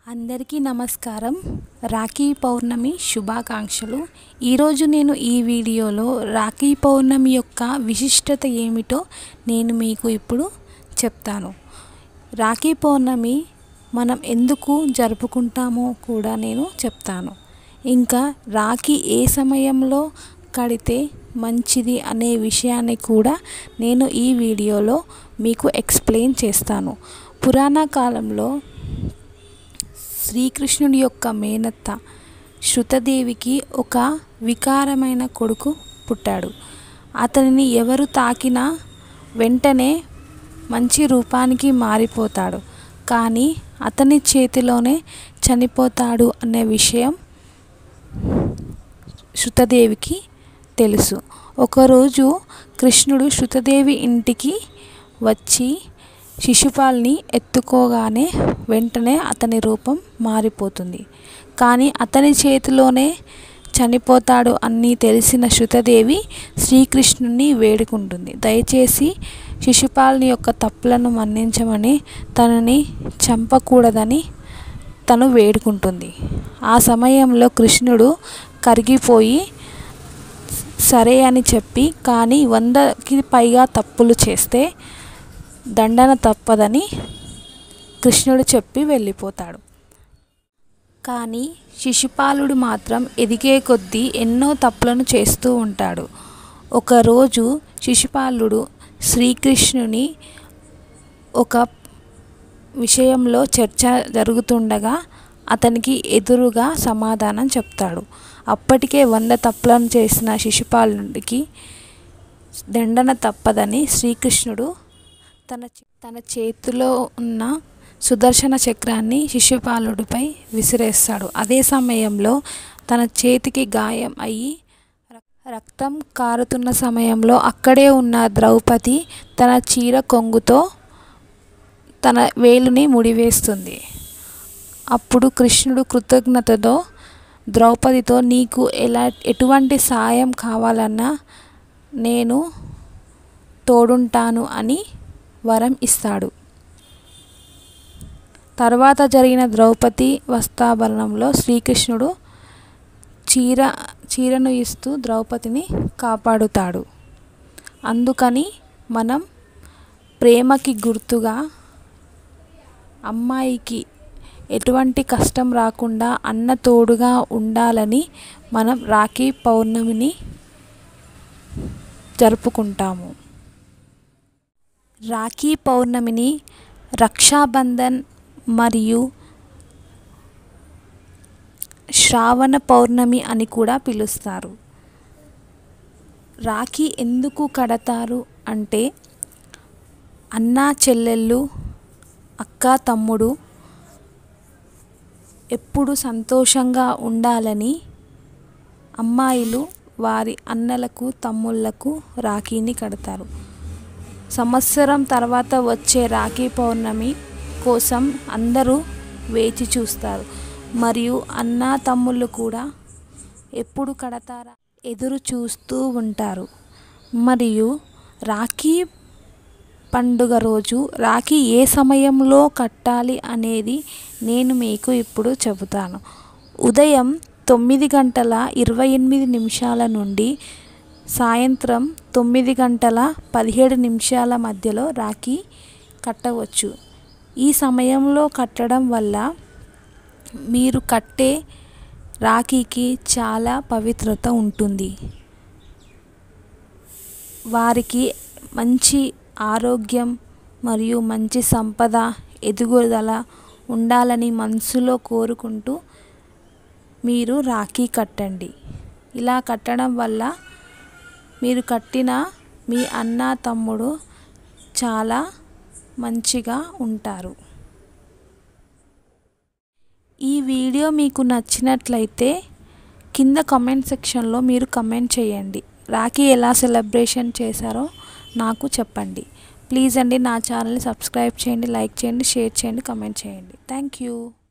అందరికీ నమస్కారం. రాఖీ పౌర్ణమి శుభాకాంక్షలు. ఈరోజు నేను ఈ వీడియోలో రాఖీ పౌర్ణమి యొక్క విశిష్టత ఏమిటో నేను మీకు ఇప్పుడు చెప్తాను. రాఖీ పౌర్ణమి మనం ఎందుకు జరుపుకుంటామో కూడా నేను చెప్తాను. ఇంకా రాఖీ ఏ సమయంలో కడితే మంచిది అనే విషయాన్ని కూడా నేను ఈ వీడియోలో మీకు ఎక్స్ప్లెయిన్ చేస్తాను. పురాణ కాలంలో శ్రీకృష్ణుడి యొక్క మేనత్త శృతదేవికి ఒక వికారమైన కొడుకు పుట్టాడు. అతనిని ఎవరు తాకినా వెంటనే మంచి రూపానికి మారిపోతాడు, కానీ అతని చేతిలోనే చనిపోతాడు అనే విషయం శృతదేవికి తెలుసు. ఒకరోజు కృష్ణుడు శృతదేవి ఇంటికి వచ్చి శిశుపాల్ని ఎత్తుకోగానే వెంటనే అతని రూపం మారిపోతుంది, కానీ అతని చేతిలోనే చనిపోతాడు అని తెలిసిన శృతదేవి శ్రీకృష్ణుని వేడుకుంటుంది. దయచేసి శిశుపాల్ని యొక్క తప్పులను మన్నించమని, తనని చంపకూడదని తను వేడుకుంటుంది. ఆ సమయంలో కృష్ణుడు కరిగిపోయి సరే అని చెప్పి, కానీ 100కి పైగా తప్పులు చేస్తే దండన తప్పదని కృష్ణుడు చెప్పి వెళ్ళిపోతాడు. కానీ శిశుపాలుడు మాత్రం ఎదిగే కొద్దీ ఎన్నో తప్పులను చేస్తూ ఉంటాడు. ఒకరోజు శిశుపాలుడు శ్రీకృష్ణుని ఒక విషయంలో చర్చ జరుగుతుండగా అతనికి ఎదురుగా సమాధానం చెప్తాడు. అప్పటికే 100 తప్పులను చేసిన శిశుపాలుడికి దండన తప్పదని శ్రీకృష్ణుడు తన చేతిలో ఉన్న సుదర్శన చక్రాన్ని శిశుపాలుడిపై విసిరేస్తాడు. అదే సమయంలో తన చేతికి గాయం అయ్యి రక్తం కారుతున్న సమయంలో అక్కడే ఉన్న ద్రౌపది తన చీర కొంగుతో తన వేలుని ముడివేస్తుంది. అప్పుడు కృష్ణుడు కృతజ్ఞతతో ద్రౌపదితో, నీకు ఎటువంటి సాయం కావాలన్నా నేను తోడుంటాను అని వరం ఇస్తాడు. తర్వాత జరిగిన ద్రౌపది వస్త్రాభరణంలో శ్రీకృష్ణుడు చీరను ఇస్తూ ద్రౌపదిని కాపాడుతాడు. అందుకని మనం ప్రేమకి గుర్తుగా అమ్మాయికి ఎటువంటి కష్టం రాకుండా అన్న తోడుగా ఉండాలని మనం రాఖీ పౌర్ణమిని జరుపుకుంటాము. రాఖీ పౌర్ణమిని రక్షాబంధన్ మరియు శ్రావణ పౌర్ణమి అని కూడా పిలుస్తారు. రాఖీ ఎందుకు కడతారు అంటే, అన్నా చెల్లెళ్ళు, అక్క తమ్ముడు ఎప్పుడు సంతోషంగా ఉండాలని అమ్మాయిలు వారి అన్నలకు తమ్ముళ్లకు రాఖీని కడతారు. సంవత్సరం తర్వాత వచ్చే రాఖీ పౌర్ణమి కోసం అందరూ వేచి చూస్తారు, మరియు అన్నా తమ్ముళ్ళు కూడా ఎప్పుడు కడతారా ఎదురు చూస్తూ ఉంటారు. మరియు రాఖీ పండుగ రోజు రాఖీ ఏ సమయంలో కట్టాలి అనేది నేను మీకు ఇప్పుడు చెబుతాను. ఉదయం 9:28 నుండి సాయంత్రం 9:17 మధ్యలో రాఖీ కట్టవచ్చు. ఈ సమయంలో కట్టడం వల్ల మీరు కట్టే రాఖీకి చాలా పవిత్రత ఉంటుంది. వారికి మంచి ఆరోగ్యం మరియు మంచి సంపద ఎదుగుదల ఉండాలని మనసులో కోరుకుంటూ మీరు రాఖీ కట్టండి. ఇలా కట్టడం వల్ల మీరు కట్టిన మీ అన్న తమ్ముడు చాలా మంచిగా ఉంటారు. ఈ వీడియో మీకు నచ్చినట్లయితే కింద కామెంట్ సెక్షన్లో మీరు కామెంట్ చేయండి. రాఖీ ఎలా సెలబ్రేషన్ చేశారో నాకు చెప్పండి. ప్లీజ్ అండి, నా ఛానల్ని సబ్స్క్రైబ్ చేయండి, లైక్ చేయండి, షేర్ చేయండి, కామెంట్ చేయండి. Thank you.